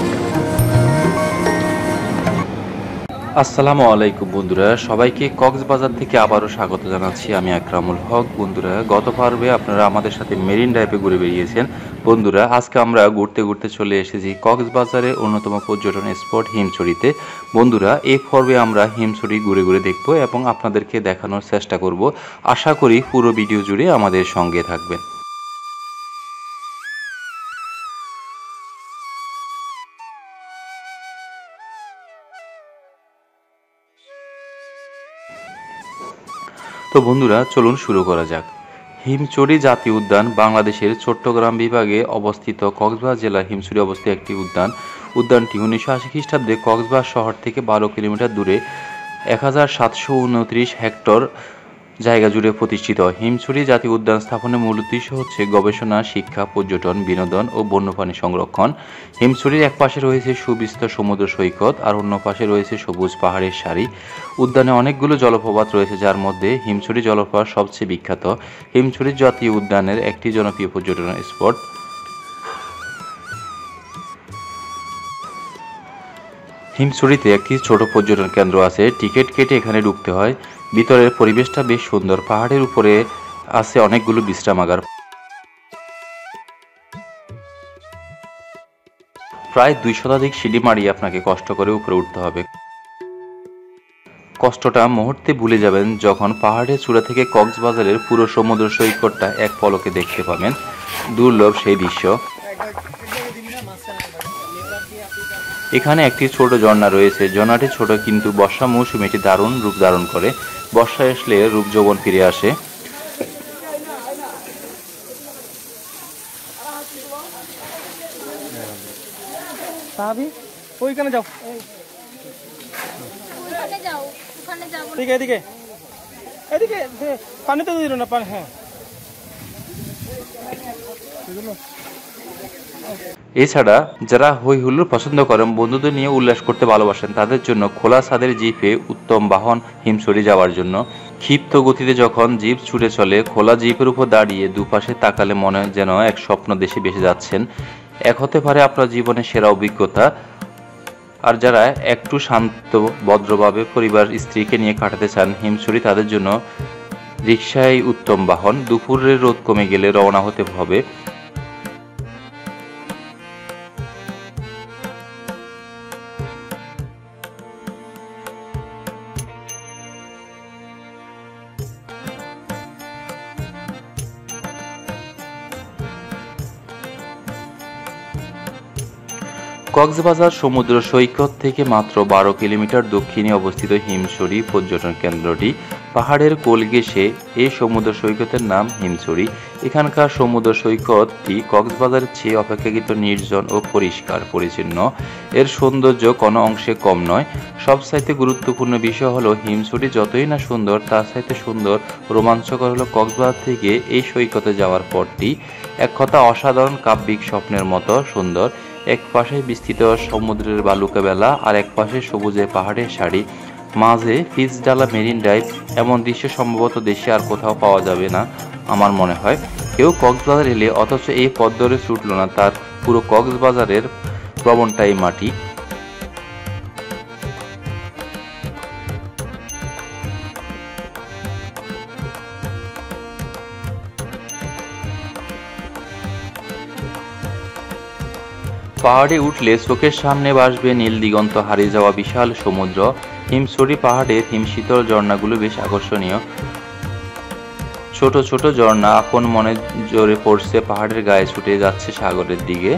আসসালামু আলাইকুম বন্ধুরা, সবাইকে কক্সবাজার থেকে আবারও স্বাগত জানাচ্ছি। আমি আকরামুল হক। বন্ধুরা, গত পর্বে আপনারা আমাদের সাথে মেরিন ড্রাইভে ঘুরে বেরিয়েছেন। বন্ধুরা, আজকে আমরা ঘুরতে ঘুরতে চলে এসেছি কক্সবাজারের অন্যতম পর্যটন স্পট হিমছড়িতে। বন্ধুরা, এই পর্বে আমরা হিমছড়ি ঘুরে ঘুরে দেখব এবং আপনাদেরকে দেখানোর চেষ্টা করব। আশা করি পুরো ভিডিও জুড়ে আমাদের সঙ্গে থাকবেন। তো বন্ধুরা, চলুন শুরু করা যাক। হিমছড়ি জাতীয় উদ্যান বাংলাদেশের চট্টগ্রাম বিভাগে অবস্থিত কক্সবাজার জেলার হিমছড়ি অবস্থিত একটি উদ্যান। উদ্যানটি 1980 খ্রিস্টাব্দে কক্সবাজার শহর থেকে 12 কিলোমিটার দূরে 1729 হেক্টর জায়গা জুড়ে প্রতিষ্ঠিত। হিমছড়ি জাতীয় উদ্যান স্থাপনের মূল উদ্দেশ্য হচ্ছে গবেষণা, শিক্ষা, পর্যটন, বিনোদন ও বন্যপ্রাণী সংরক্ষণ। হিমছড়ির এক পাশে রয়েছে সুবিস্তর সমুদ্র সৈকত আর অন্য পাশে রয়েছে সবুজ পাহাড়ের সারি। উদ্যানে অনেকগুলো জলপ্রপাত রয়েছে, যার মধ্যে হিমছড়ি জলপ্রপাত সবচেয়ে বিখ্যাত। হিমছড়ি জাতীয় উদ্যানের একটি জনপ্রিয় পর্যটন স্পট। হিমছড়িতে একটি ছোট পর্যটন কেন্দ্র আছে। টিকিট কেটে এখানে ঢুকতে হয়। ভিতরের পরিবেশটা বেশ সুন্দর। পাহাড়ের উপরে আছে অনেকগুলো বিশ্রামাগার। প্রায় 2 শতাধিক সিঁড়ি মারিয়ে আপনাকে কষ্ট করে উপরে উঠতে হবে। কষ্টটা মুহূর্তে ভুলে যাবেন যখন পাহাড়ের চূড়া থেকে কক্সবাজারের পুরো সমুদ্র সৈকতটা এক পলকে দেখতে পাবেন। দুর্লভ সেই দৃশ্য। এখানে একটি ছোট ঝর্ণা রয়েছে। ঝর্ণাটি ছোট, কিন্তু বর্ষা মৌসুমে এটি দারুণ রূপ ধারণ করে। বর্ষায় আসলে রূপ যৌবন ফিরে আসে। ওইখানে যাও, এদিকে এদিকে পানি তো দিল না পানি। হ্যাঁ, এছাড়া যারা হই হুল্লোড় পছন্দ করেন, বন্ধুদের নিয়ে উল্লাস করতে ভালোবাসেন, তাদের জন্য খোলা ছাদের জিপে উত্তম বাহন হিমছড়ি যাওয়ার জন্য। ক্ষিপ্ত গতিতে যখন জিপ ছুটে চলে, খোলা জিপের উপর দাঁড়িয়ে দুপাশে তাকালে মনে হয় যেন এক স্বপ্ন দেশে ভেসে যাচ্ছেন। এক হতে পারে আপনার জীবনের সেরা অভিজ্ঞতা। আর যারা একটু শান্ত ভদ্রভাবে পরিবার স্ত্রীকে নিয়ে কাটাতে চান, হিমছড়ি তাদের জন্য রিকশাই উত্তম বাহন। দুপুরের রোদ কমে গেলে রওনা হতে হবে। কক্সবাজার সমুদ্র সৈকত থেকে মাত্র 12 কিলোমিটার দক্ষিণে অবস্থিত হিমছড়ি পর্যটন কেন্দ্রটি। পাহাড়ের কোল ঘেঁষে এই সমুদ্র সৈকতের নাম হিমছড়ি। এখানকার সমুদ্র সৈকতটি কক্সবাজারের চেয়ে অপেক্ষাকৃত নির্জন ও পরিষ্কার পরিচ্ছন্ন। এর সৌন্দর্য কোনো অংশে কম নয়। সবচাইতে গুরুত্বপূর্ণ বিষয় হলো, হিমছড়ি যতই না সুন্দর, তার চাইতে সুন্দর রোমাঞ্চকর হলো কক্সবাজার থেকে এই সৈকতে যাওয়ার পরটি। এক কথা অসাধারণ, কাব্যিক স্বপ্নের মতো সুন্দর। এক পাশে বিস্তৃত সমুদ্রের বালুকা বেলা, আর এক পাশে সবুজে পাহাড়ের সারি, মাঝে পিচঢালা মেরিন ড্রাইভ। এমন দৃশ্য সম্ভবত দেশে আর কোথাও পাওয়া যাবে না আমার মনে হয়। কেউ কক্সবাজার এলে অথচ এই পথ ধরে ছুটল না, তার পুরো কক্সবাজারের প্রবণটাই মাটি। পাহাড়ে উঠলে চোখের সামনে ভাসবে নীল দিগন্ত, হারিয়ে যাওয়া বিশাল সমুদ্র। হিমছড়ি পাহাড়ের হিমশীতল ঝর্ণাগুলো বেশ আকর্ষণীয়। ছোট ছোট ঝর্ণা আপন মনে জোরে পড়ছে, পাহাড়ের গায়ে ছুটে যাচ্ছে সাগরের দিকে।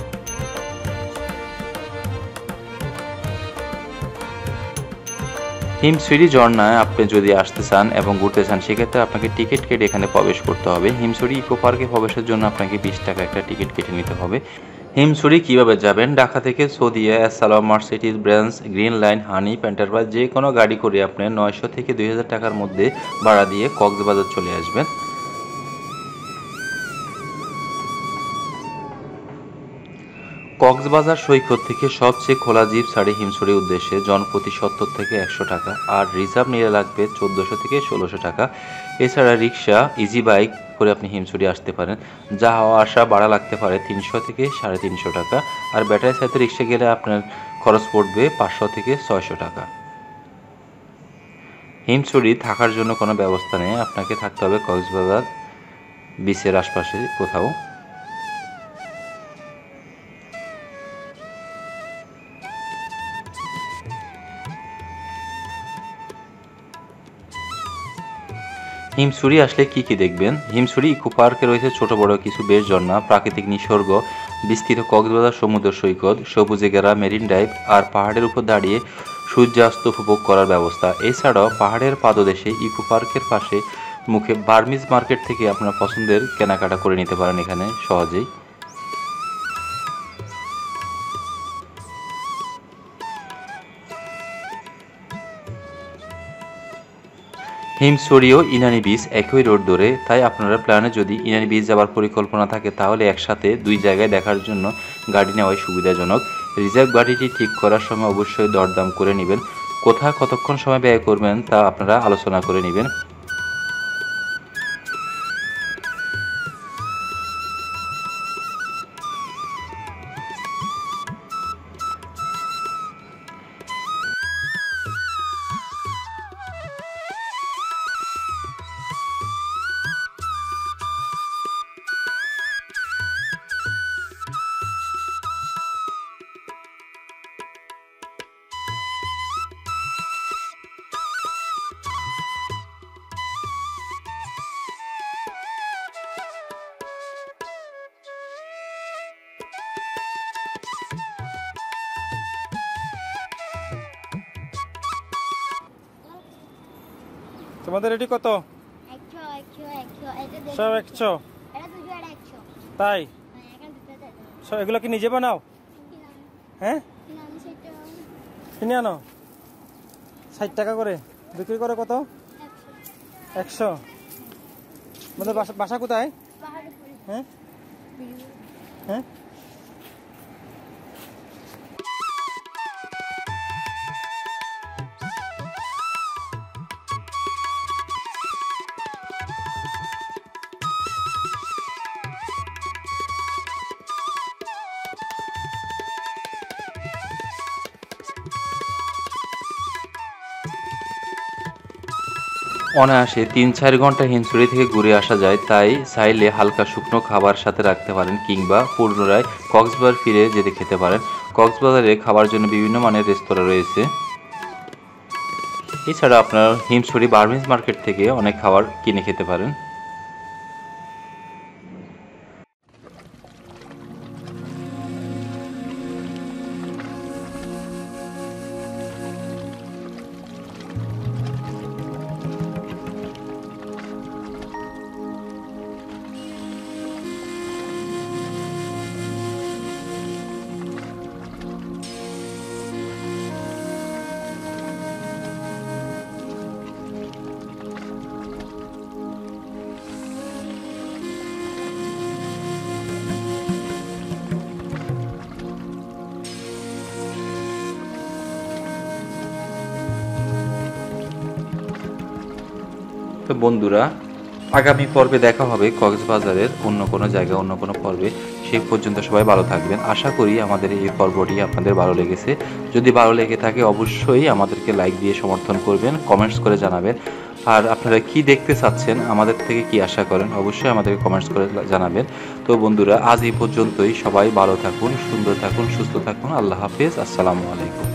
হিমছড়ি ঝর্ণায় আপনি যদি আসতে চান এবং ঘুরতে চান, সেক্ষেত্রে আপনাকে টিকিট কেটে এখানে প্রবেশ করতে হবে। হিমছড়ি ইকো পার্কে প্রবেশের জন্য আপনাকে 20 টাকা একটা টিকিট কেটে নিতে হবে। হিমছড়ি কিভাবে যাবেন? ঢাকা থেকে Saudia, Salam, Mercedes Benz, Green Line, Hanif Enterprise যে কোনো গাড়ি করে আপনি 900 থেকে 2000 টাকার মধ্যে ভাড়া দিয়ে কক্সবাজার চলে আসবেন। কক্সবাজার সৈকত থেকে সবচেয়ে খোলা জিপ ছাড়ে হিমছড়ির উদ্দেশ্যে জনপ্রতি 70 থেকে 100 টাকা, আর রিজার্ভ নিয়ে লাগবে 1400 থেকে 1600 টাকা। এছাড়া রিক্সা, ইজি বাইক করে আপনি হিমছড়ি আসতে পারেন। যাওয়া আসা ভাড়া লাগতে পারে 300 থেকে 350 টাকা, আর ব্যাটারি সাথে রিক্সা গেলে আপনার খরচ পড়বে 500 থেকে 600 টাকা। হিমছড়ি থাকার জন্য কোনো ব্যবস্থা নেই, আপনাকে থাকতে হবে কক্সবাজার বিচের আশপাশে কোথাও। হিমছড়ি আসলে কি কি দেখবেন? হিমছড়ি ইকো পার্কে রয়েছে ছোট বড় কিছু বেশ ঝর্ণা, প্রাকৃতিক নিসর্গ, বিস্তৃত কক্সবাজার সমুদ্র সৈকত, সবুজে ঘেরা মেরিন ড্রাইভ, আর পাহাড়ের উপর দাঁড়িয়ে সূর্যাস্ত উপভোগ করার ব্যবস্থা। এছাড়াও পাহাড়ের পাদদেশে ইকো পার্কের পাশে মুখে বার্মিজ মার্কেট থেকে আপনার পছন্দের কেনাকাটা করে নিতে পারেন এখানে সহজেই। হিমছড়ি ও ইনানি বিচ একই রোড ধরে, তাই আপনারা প্ল্যানে যদি ইনানি বিচ যাওয়ার পরিকল্পনা থাকে তাহলে একসাথে দুই জায়গায় দেখার জন্য গাড়ি নেওয়াই সুবিধাজনক। রিজার্ভ গাড়িটি ঠিক করার সময় অবশ্যই দরদাম করে নেবেন। কোথায় কতক্ষণ সময় ব্যয় করবেন তা আপনারা আলোচনা করে নেবেন। তোমাদের এটি কত? 100 সব 100? তাই সব এগুলো কি নিজে বানাও? হ্যাঁ, কিনে আনো। 60 টাকা করে বিক্রি করে। কত? 100। আমাদের বাসা কোথায়? হ্যাঁ হ্যাঁ। অনায়াসে 3-4 ঘন্টা হিমছড়ি থেকে ঘুরে আসা যায়, তাই চাইলে হালকা শুকনো খাবার সাথে রাখতে পারেন কিংবা পুনরায় কক্সবাজার ফিরে যেতে খেতে পারেন। কক্সবাজারে খাবার জন্য বিভিন্ন মানের রেস্তোরাঁ রয়েছে। এছাড়া আপনারা হিমছড়ি বার্মিজ মার্কেট থেকে অনেক খাবার কিনে খেতে পারেন। তো বন্ধুরা, আগামী পর্বে দেখা হবে কক্সবাজারের অন্য কোনো জায়গায় অন্য কোনো পর্বে। সেই পর্যন্ত সবাই ভালো থাকবেন। আশা করি আমাদের এই পর্বটি আপনাদের ভালো লেগেছে। যদি ভালো লেগে থাকে অবশ্যই আমাদেরকে লাইক দিয়ে সমর্থন করবেন, কমেন্টস করে জানাবেন। আর আপনারা কি দেখতে চাচ্ছেন, আমাদের থেকে কি আশা করেন, অবশ্যই আমাদেরকে কমেন্টস করে জানাবেন। তো বন্ধুরা, আজ এই পর্যন্তই। সবাই ভালো থাকুন, সুন্দর থাকুন, সুস্থ থাকুন। আল্লাহ হাফেজ। আসসালামু আলাইকুম।